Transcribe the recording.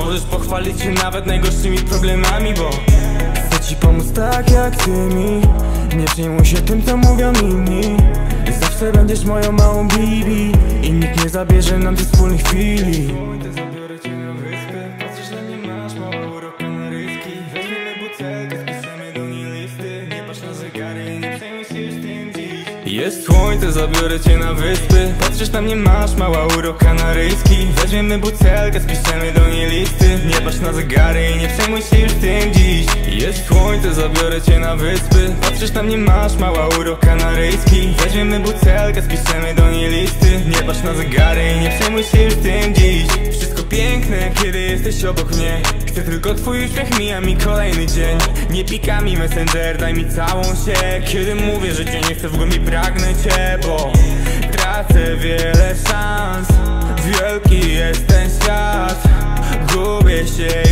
Możesz pochwalić się nawet najgorszymi problemami, bo chcę ci pomóc tak jak ty mi. Nie przejmuj się tym, co mówią inni. Zawsze będziesz moją małą Bibi i nikt nie zabierze nam tych wspólnych chwili. Zabiorę cię na wyspę, patrzysz na mnie, masz mała urok kanaryjski. Weźmiemy butelkę, spiszemy do niej listy. Nie patrz na zegary, nie przejmuj się już tym dziś. Jest słońce, zabiorę cię na wyspy. Patrzysz na mnie, masz mała urok kanaryjski. Weźmiemy butelkę, spiszemy do niej listy. Nie patrz na zegary, nie przejmuj się już tym dziś. Jest słońce, zabiorę cię na wyspy. Patrzysz na mnie, masz mała urok kanaryjski. Weźmiemy butelkę, spiszemy do niej listy. Nie patrz na zegary, nie przejmuj się już tym dziś. Wszystko piękne, kiedy jesteś obok mnie. Chcę tylko twój uśmiech, mija mi kolejny dzień. Nie pika mi Messenger, daj mi całą się. Kiedy mówię, że cię nie chcę, w głębi pragnę cię, bo tracę wiele szans. Wielki jest ten świat, gubię się